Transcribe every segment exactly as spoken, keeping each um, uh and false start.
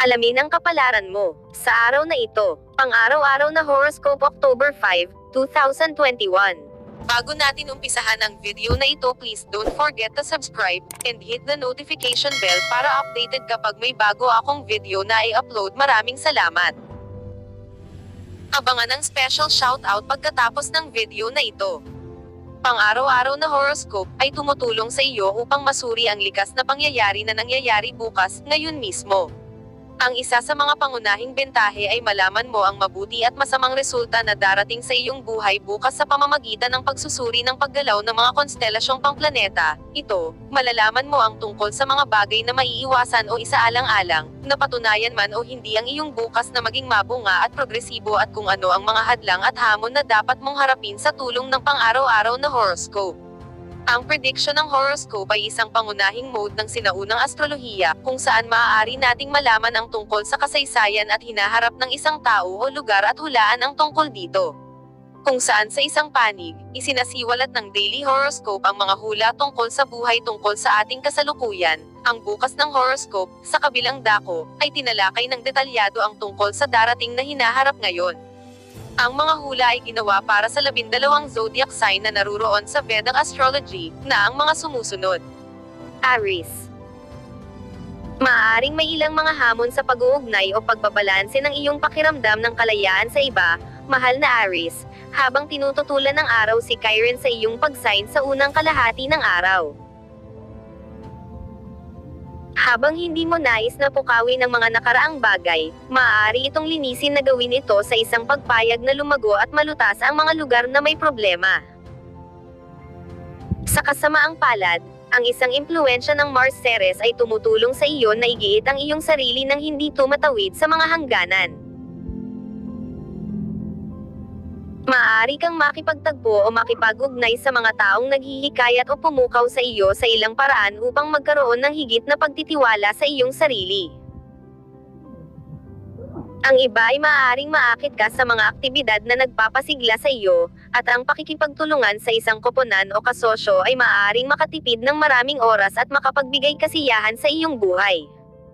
Alamin ang kapalaran mo sa araw na ito, pang-araw-araw na horoscope October five, two thousand twenty-one. Bago natin umpisahan ang video na ito, please don't forget to subscribe and hit the notification bell para updated kapag may bago akong video na i-upload. Maraming salamat. Abangan ang special shoutout pagkatapos ng video na ito. Pang-araw-araw na horoscope ay tumutulong sa iyo upang masuri ang likas na pangyayari na nangyayari bukas, ngayon mismo. Ang isa sa mga pangunahing bentahe ay malaman mo ang mabuti at masamang resulta na darating sa iyong buhay bukas sa pamamagitan ng pagsusuri ng paggalaw ng mga konstelasyong pangplaneta. Ito, malalaman mo ang tungkol sa mga bagay na maiiwasan o isaalang-alang, napatunayan man o hindi ang iyong bukas na maging mabunga at progresibo, at kung ano ang mga hadlang at hamon na dapat mong harapin sa tulong ng pang-araw-araw na horoscope. Ang prediction ng horoscope ay isang pangunahing mode ng sinaunang astrolohiya, kung saan maaari nating malaman ang tungkol sa kasaysayan at hinaharap ng isang tao o lugar at hulaan ang tungkol dito. Kung saan sa isang panig, isinasiwalat ng daily horoscope ang mga hula tungkol sa buhay tungkol sa ating kasalukuyan. Ang bukas ng horoscope, sa kabilang dako, ay tinalakay ng detalyado ang tungkol sa darating na hinaharap ngayon. Ang mga hula ay ginawa para sa labindalawang zodiac sign na naruroon sa Vedic astrology, na ang mga sumusunod. Aries. Maaaring may ilang mga hamon sa pag-uugnay o pagbabalanse ng iyong pakiramdam ng kalayaan sa iba, mahal na Aries, habang tinututulan ng araw si Chiron sa iyong pag-sign sa unang kalahati ng araw. Habang hindi mo nais na pukawin ang mga nakaraang bagay, maaari itong linisin na gawin ito sa isang pagpayag na lumago at malutas ang mga lugar na may problema. Sa kasamaang palad, ang isang impluwensya ng Mars Ceres ay tumutulong sa iyo na igiit ang iyong sarili nang hindi tumatawid sa mga hangganan. Maaari kang makipagtagpo o makipag-ugnay sa mga taong naghihikayat o pumukaw sa iyo sa ilang paraan upang magkaroon ng higit na pagtitiwala sa iyong sarili. Ang iba ay maaaring maakit ka sa mga aktibidad na nagpapasigla sa iyo, at ang pakikipagtulungan sa isang koponan o kasosyo ay maaaring makatipid ng maraming oras at makapagbigay kasiyahan sa iyong buhay.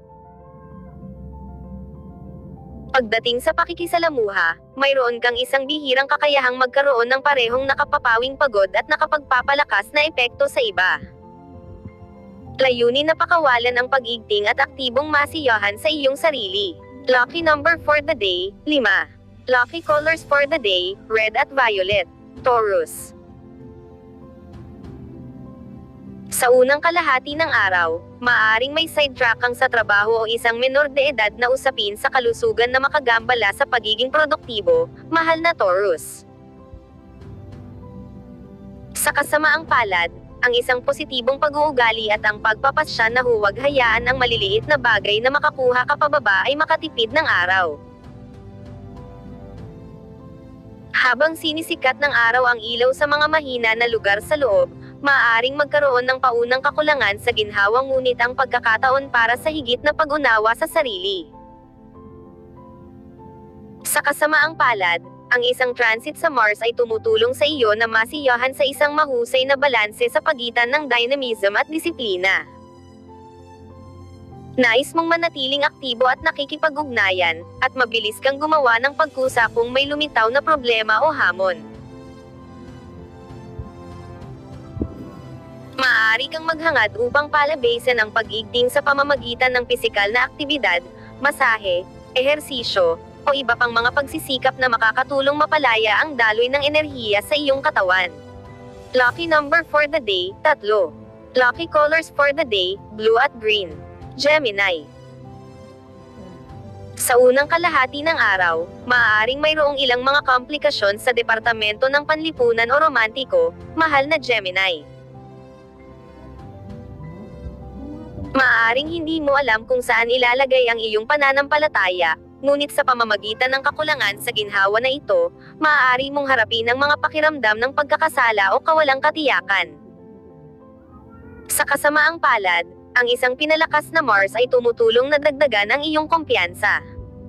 Pagdating sa pakikisalamuha, mayroon kang isang bihirang kakayahang magkaroon ng parehong nakapapawing pagod at nakapagpapalakas na epekto sa iba. Layunin na pakawalan ang pag-igting at aktibong masiyahan sa iyong sarili. Lucky number for the day, lima. Lucky colors for the day, red at violet. Taurus. Sa unang kalahati ng araw, maaaring may sidetrack kang sa trabaho o isang menor de edad na usapin sa kalusugan na makagambala sa pagiging produktibo, mahal na Taurus. Sa kasamaang palad, ang isang positibong pag-uugali at ang pagpapasya na huwag hayaan ang maliliit na bagay na makakuha ka pababa ay makatipid ng araw. Habang sinisikat ng araw ang ilaw sa mga mahina na lugar sa loob, maaaring magkaroon ng paunang kakulangan sa ginhawa, ngunit ang pagkakataon para sa higit na pag-unawa sa sarili. Sa kasamaang palad, ang isang transit sa Mars ay tumutulong sa iyo na masiyahan sa isang mahusay na balanse sa pagitan ng dynamism at disiplina. Nais mong manatiling aktibo at nakikipag-ugnayan, at mabilis kang gumawa ng pagkusa kung may lumitaw na problema o hamon. Maaari kang maghangad upang palabasin ang pag-igting sa pamamagitan ng pisikal na aktibidad, masahe, ehersisyo, o iba pang mga pagsisikap na makakatulong mapalaya ang daloy ng enerhiya sa iyong katawan. Lucky number for the day, tatlo. Lucky colors for the day, blue at green. Gemini. Sa unang kalahati ng araw, maaaring mayroong ilang mga komplikasyon sa departamento ng panlipunan o romantiko, mahal na Gemini. Maaaring hindi mo alam kung saan ilalagay ang iyong pananampalataya, ngunit sa pamamagitan ng kakulangan sa ginhawa na ito, maaari mong harapin ang mga pakiramdam ng pagkakasala o kawalang katiyakan. Sa kasamaang palad, ang isang pinalakas na Mars ay tumutulong na dagdagan ang iyong kumpiyansa.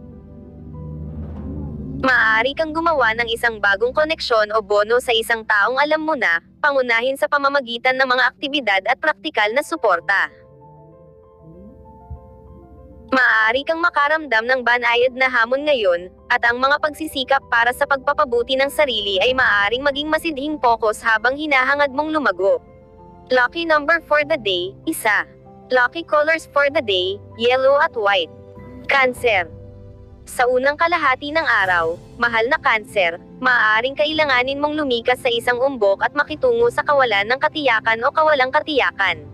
Maaari kang gumawa ng isang bagong koneksyon o bono sa isang taong alam mo na, pangunahin sa pamamagitan ng mga aktibidad at praktikal na suporta. Maaari kang makaramdam ng banayad na hamon ngayon, at ang mga pagsisikap para sa pagpapabuti ng sarili ay maaaring maging masidhing focus habang hinahangad mong lumago. Lucky number for the day, isa. Lucky colors for the day, yellow at white. Cancer. Sa unang kalahati ng araw, mahal na Cancer, maaaring kailanganin mong lumikas sa isang umbok at makitungo sa kawalan ng katiyakan o kawalang katiyakan.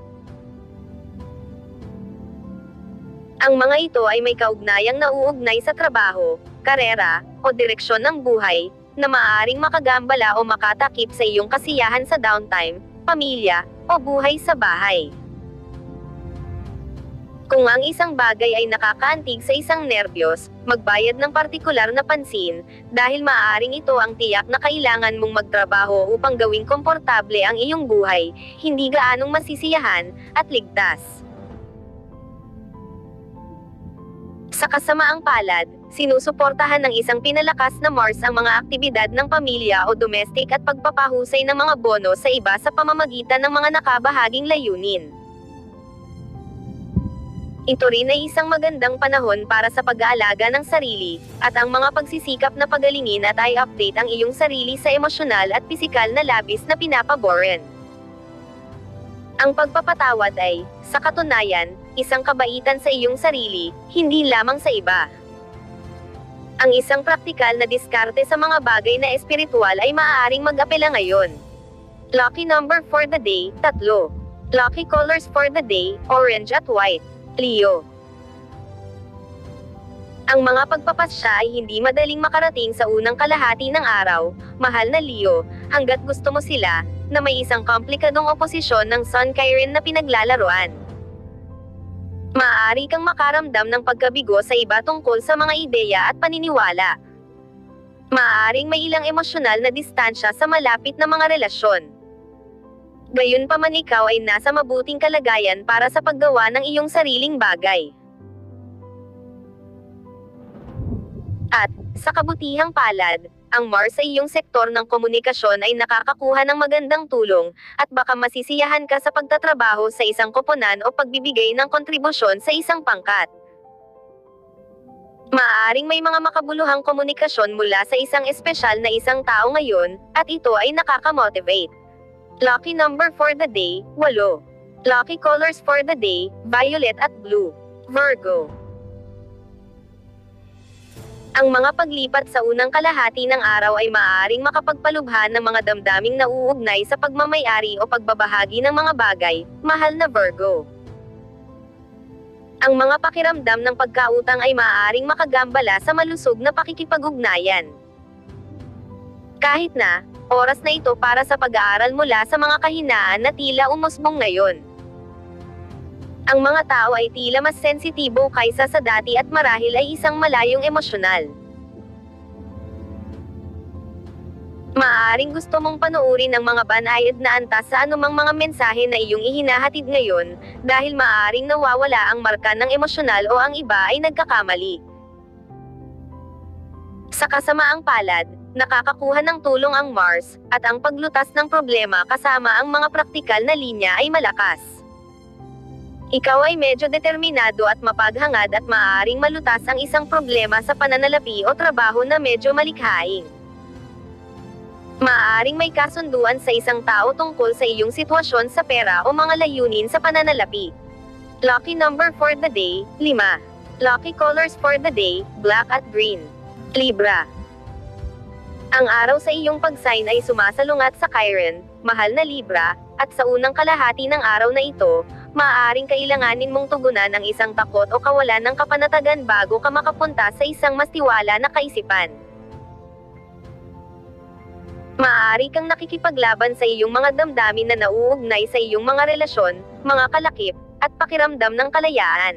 Ang mga ito ay may kaugnayang nauugnay sa trabaho, karera, o direksyon ng buhay, na maaaring makagambala o makatakip sa iyong kasiyahan sa downtime, pamilya, o buhay sa bahay. Kung ang isang bagay ay nakakaantig sa isang nerbiyos, magbayad ng partikular na pansin, dahil maaaring ito ang tiyak na kailangan mong magtrabaho upang gawing komportable ang iyong buhay, hindi gaanong masisiyahan, at ligtas. Sa kasamaang palad, sinusuportahan ng isang pinalakas na Mars ang mga aktibidad ng pamilya o domestic at pagpapahusay ng mga bono sa iba sa pamamagitan ng mga nakabahaging layunin. Ito rin ay isang magandang panahon para sa pag-aalaga ng sarili, at ang mga pagsisikap na pagalingin at i-update ang iyong sarili sa emosyonal at pisikal na labis na pinapaboran. Ang pagpapatawad ay, sa katunayan, isang kabaitan sa iyong sarili, hindi lamang sa iba. Ang isang praktikal na diskarte sa mga bagay na espiritual ay maaaring mag-apela ngayon. Lucky number for the day, tatlo. Lucky colors for the day, orange at white. Leo. Ang mga pagpapasya ay hindi madaling makarating sa unang kalahati ng araw, mahal na Leo, hanggat gusto mo sila, na may isang komplikadong oposisyon ng Sun Chiron na pinaglalaruan. Maaari kang makaramdam ng pagkabigo sa iba tungkol sa mga ideya at paniniwala. Maaaring may ilang emosyonal na distansya sa malapit na mga relasyon. Gayunpaman ikaw ay nasa mabuting kalagayan para sa paggawa ng iyong sariling bagay. At, sa kabutihang palad, ang Mars sa iyong sektor ng komunikasyon ay nakakakuha ng magandang tulong, at baka masisiyahan ka sa pagtatrabaho sa isang koponan o pagbibigay ng kontribusyon sa isang pangkat. Maaaring may mga makabuluhang komunikasyon mula sa isang espesyal na isang tao ngayon, at ito ay nakakamotivate. Lucky number for the day, walo. Lucky colors for the day, violet at blue. Virgo. Ang mga paglipat sa unang kalahati ng araw ay maaaring makapagpalubhan ng mga damdaming nauugnay sa pagmamayari o pagbabahagi ng mga bagay, mahal na Virgo. Ang mga pakiramdam ng pagkautang ay maaaring makagambala sa malusog na pakikipag-ugnayan. Kahit na, oras na ito para sa pag-aaral mula sa mga kahinaan na tila umusbong ngayon. Ang mga tao ay tila mas sensitibo kaysa sa dati at marahil ay isang malayong emosyonal. Maaaring gusto mong panuurin ang mga banayad na antas sa anumang mga mensahe na iyong ihinahatid ngayon, dahil maaaring nawawala ang marka ng emosyonal o ang iba ay nagkakamali. Sa kasamaang palad, nakakakuha ng tulong ang Mars, at ang paglutas ng problema kasama ang mga praktikal na linya ay malakas. Ikaw ay medyo determinado at mapaghangad at maaaring malutas ang isang problema sa pananalapi o trabaho na medyo malikhaing. Maaaring may kasunduan sa isang tao tungkol sa iyong sitwasyon sa pera o mga layunin sa pananalapi. Lucky number for the day, lima. Lucky colors for the day, black at green. Libra. Ang araw sa iyong pag-sign ay sumasalungat sa Chiron, mahal na Libra, at sa unang kalahati ng araw na ito, maaaring kailanganin mong tugunan ang isang takot o kawalan ng kapanatagan bago ka makapunta sa isang mas tiwala na kaisipan. Maaari kang nakikipaglaban sa iyong mga damdamin na nauugnay sa iyong mga relasyon, mga kalakip, at pakiramdam ng kalayaan.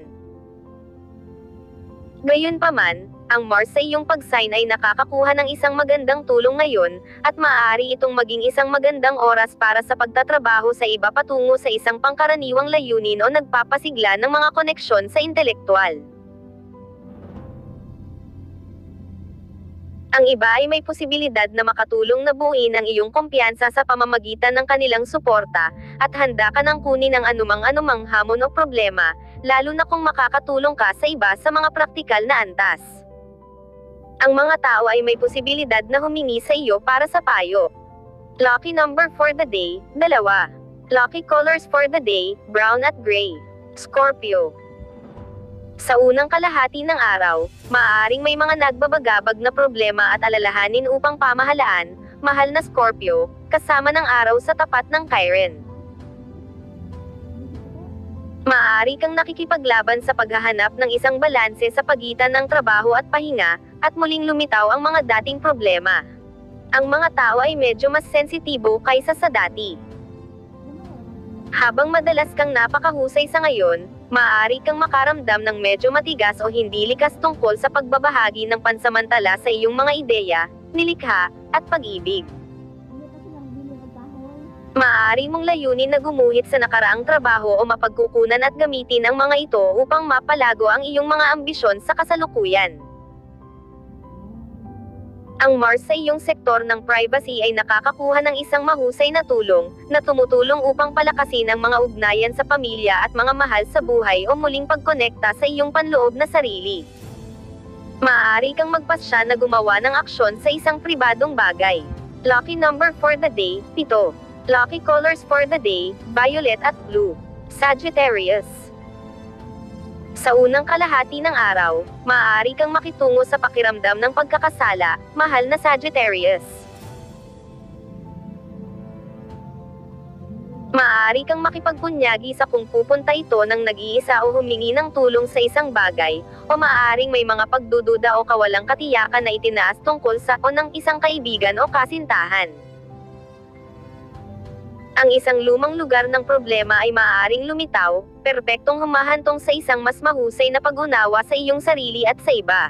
Gayunpaman, ang Mars sa iyong pag-sign ay nakakakuha ng isang magandang tulong ngayon, at maaari itong maging isang magandang oras para sa pagtatrabaho sa iba patungo sa isang pangkaraniwang layunin o nagpapasigla ng mga koneksyon sa intelektual. Ang iba ay may posibilidad na makatulong na buuin ang iyong kumpiyansa sa pamamagitan ng kanilang suporta, at handa ka nang kunin ang anumang-anumang hamon o problema, lalo na kung makakatulong ka sa iba sa mga praktikal na antas. Ang mga tao ay may posibilidad na humingi sa iyo para sa payo. Lucky number for the day, dalawa. Lucky colors for the day, brown at gray. Scorpio. Sa unang kalahati ng araw, maaaring may mga nagbabagabag na problema at alalahanin upang pamahalaan, mahal na Scorpio, kasama ng araw sa tapat ng Chiron. Maaari kang nakikipaglaban sa paghahanap ng isang balanse sa pagitan ng trabaho at pahinga, at muling lumitaw ang mga dating problema. Ang mga tao ay medyo mas sensitibo kaysa sa dati. Habang madalas kang napakahusay sa ngayon, maaari kang makaramdam ng medyo matigas o hindi likas tungkol sa pagbabahagi ng pansamantala sa iyong mga ideya, nilikha, at pag-ibig. Maaari mong layunin na gumuhit sa nakaraang trabaho o mapagkukunan at gamitin ang mga ito upang mapalago ang iyong mga ambisyon sa kasalukuyan. Ang Mars sa iyong sektor ng privacy ay nakakakuha ng isang mahusay na tulong, na tumutulong upang palakasin ang mga ugnayan sa pamilya at mga mahal sa buhay o muling pagkonekta sa iyong panloob na sarili. Maaari kang magpasya na gumawa ng aksyon sa isang pribadong bagay. Lucky number for the day, pito. Lucky colors for the day, violet at blue. Sagittarius. Sa unang kalahati ng araw, maaari kang makitungo sa pakiramdam ng pagkakasala, mahal na Sagittarius. Maaari kang makipagbunyagi sa kung pupunta ito ng nag-iisa o humingi ng tulong sa isang bagay, o maaaring may mga pagdududa o kawalang katiyakan na itinaas tungkol sa o ng isang kaibigan o kasintahan. Ang isang lumang lugar ng problema ay maaaring lumitaw, perpektong humahantong sa isang mas mahusay na pag-unawa sa iyong sarili at sa iba.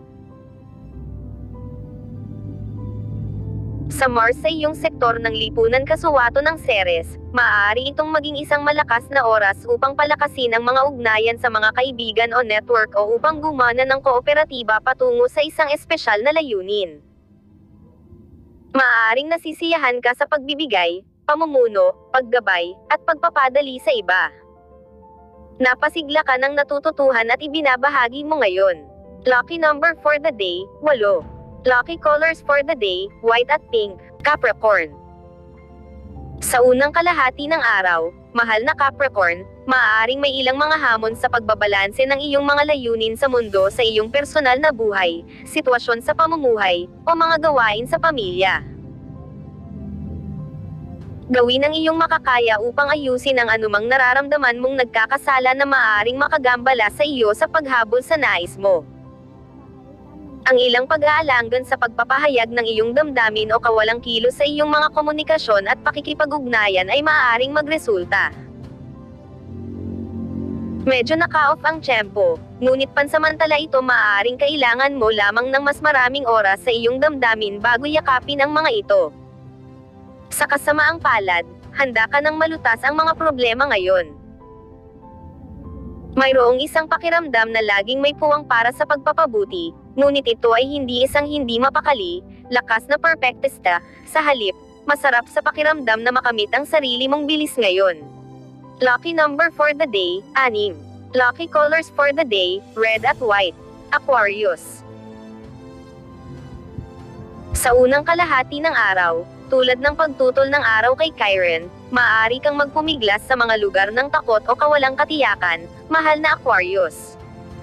Sa Mars sa iyong sektor ng lipunan kasuwato ng Ceres, maaari itong maging isang malakas na oras upang palakasin ang mga ugnayan sa mga kaibigan o network o upang gumana ng kooperatiba patungo sa isang espesyal na layunin. Maaaring nasisiyahan ka sa pagbibigay, pamumuno, paggabay, at pagpapadali sa iba. Napasigla ka ng natututuhan at ibinabahagi mo ngayon. Lucky number for the day, walo. Lucky colors for the day, white at pink. Capricorn. Sa unang kalahati ng araw, mahal na Capricorn, maaaring may ilang mga hamon sa pagbabalanse ng iyong mga layunin sa mundo sa iyong personal na buhay, sitwasyon sa pamumuhay, o mga gawain sa pamilya. Gawin ang iyong makakaya upang ayusin ang anumang nararamdaman mong nagkakasala na maaaring makagambala sa iyo sa paghabol sa nais mo. Ang ilang pag-aalangan sa pagpapahayag ng iyong damdamin o kawalang kilos sa iyong mga komunikasyon at pakikipag-ugnayan ay maaaring magresulta. Medyo naka-off ang tiyempo, ngunit pansamantala ito maaaring kailangan mo lamang ng mas maraming oras sa iyong damdamin bago yakapin ang mga ito. Sa kasamaang palad, handa ka ng malutas ang mga problema ngayon. Mayroong isang pakiramdam na laging may puwang para sa pagpapabuti, ngunit ito ay hindi isang hindi mapakali, lakas na perfectista, sa halip, masarap sa pakiramdam na makamit ang sarili mong bilis ngayon. Lucky number for the day, anim. Lucky colors for the day, red at white. Aquarius. Sa unang kalahati ng araw, tulad ng pagtutol ng araw kay Chiron, maaari kang magpumiglas sa mga lugar ng takot o kawalang katiyakan, mahal na Aquarius.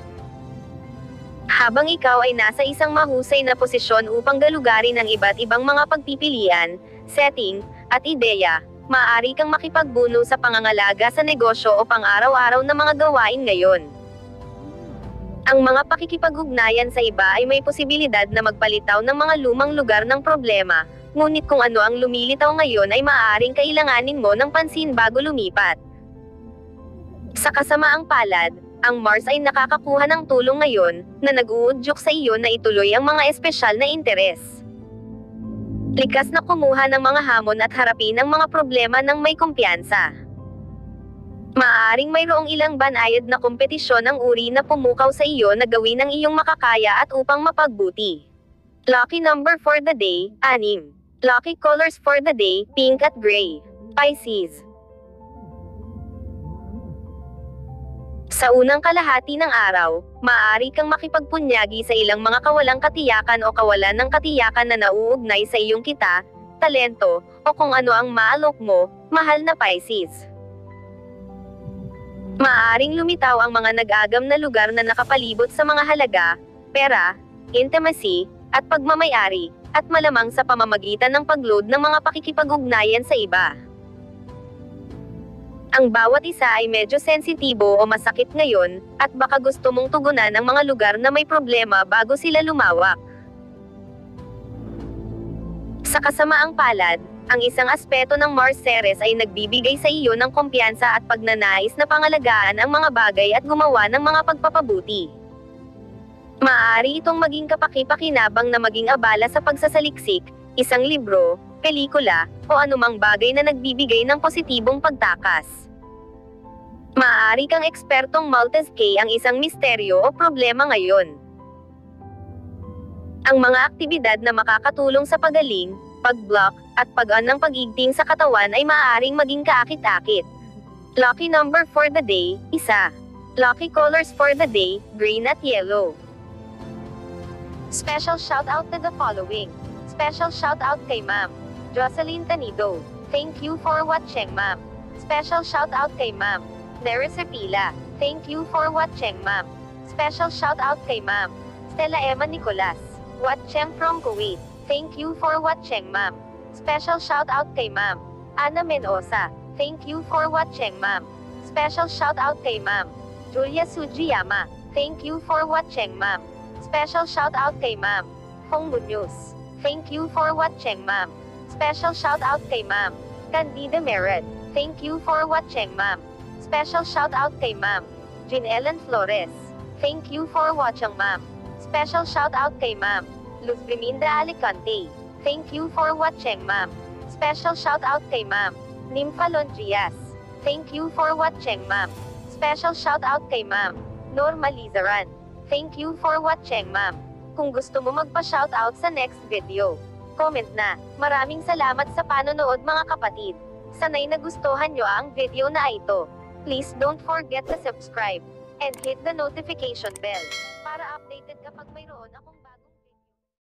Habang ikaw ay nasa isang mahusay na posisyon upang galugarin ang iba't ibang mga pagpipilian, setting, at ideya, maaari kang makipagbuno sa pangangalaga sa negosyo o pang-araw-araw na mga gawain ngayon. Ang mga pakikipag-ugnayan sa iba ay may posibilidad na magpalitaw ng mga lumang lugar ng problema, ngunit kung ano ang lumilitaw ngayon ay maaaring kailanganin mo ng pansin bago lumipat. Sa kasamaang palad, ang Mars ay nakakakuha ng tulong ngayon, na nag-uudyok sa iyo na ituloy ang mga espesyal na interes. Likas na kumuha ng mga hamon at harapin ang mga problema ng may kumpiyansa. Maaaring mayroong ilang banayad na kompetisyon ang uri na pumukaw sa iyo na gawin ang iyong makakaya at upang mapagbuti. Lucky number for the day, anim. Lucky colors for the day, pink at gray. Pisces. Sa unang kalahati ng araw, maaari kang makipagpunyagi sa ilang mga kawalang katiyakan o kawalan ng katiyakan na nauugnay sa iyong kita, talento, o kung ano ang maalok mo, mahal na Pisces. Maaaring lumitaw ang mga nag-agam na lugar na nakapalibot sa mga halaga, pera, intimacy, at pagmamayari, at malamang sa pamamagitan ng pagload ng mga pakikipag-ugnayan sa iba. Ang bawat isa ay medyo sensitibo o masakit ngayon, at baka gusto mong tugunan ang mga lugar na may problema bago sila lumawak. Sa kasamaang palad, ang isang aspeto ng Mars Ceres ay nagbibigay sa iyo ng kumpiyansa at pagnanais na pangalagaan ang mga bagay at gumawa ng mga pagpapabuti. Maaari itong maging kapaki-pakinabang na maging abala sa pagsasaliksik, isang libro, pelikula, o anumang bagay na nagbibigay ng positibong pagtakas. Maaari kang ekspertong multitask ang isang misteryo o problema ngayon. Ang mga aktibidad na makakatulong sa pagaling, pag-block, at pag-on ng pag-igting sa katawan ay maaaring maging kaakit-akit. Lucky number for the day, isa. Lucky colors for the day, green at yellow. Special shout-out to the following. Special shout-out kay Ma'am Jocelyn Tanido. Thank you for watching, Ma'am. Special shout-out kay Ma'am Neris Pila. Thank you for watching, Ma'am. Special shout-out kay Ma'am Stella Emma Nicolas. Watching from Kuwait. Thank you for watching, Ma'am. Special shout-out kay Ma'am Ana Menosa. Thank you for watching, Ma'am. Special shout-out kay Ma'am Julia Sujiyama. Thank you for watching, Ma'am. Special shout-out kay Ma'am Fong Munoz. Thank you for watching, Ma'am. Special shout-out kay Ma'am Candida Merit. Thank you for watching, Ma'am. Special shout-out kay Ma'am Jean Ellen Flores. Thank you for watching, Ma'am. Special shout-out kay Ma'am Luz Biminda Alicante. Thank you for watching, Ma'am. Special shout-out kay Ma'am Nympha Longias. Thank you for watching, Ma'am. Special shout-out kay Ma'am Norma Lizaran. Thank you for watching, Ma'am. Kung gusto mo magpa-shoutout sa next video, comment na. Maraming salamat sa panonood, mga kapatid. Sana'y nagustuhan nyo ang video na ito. Please don't forget to subscribe and hit the notification bell para updated kapag mayroon akong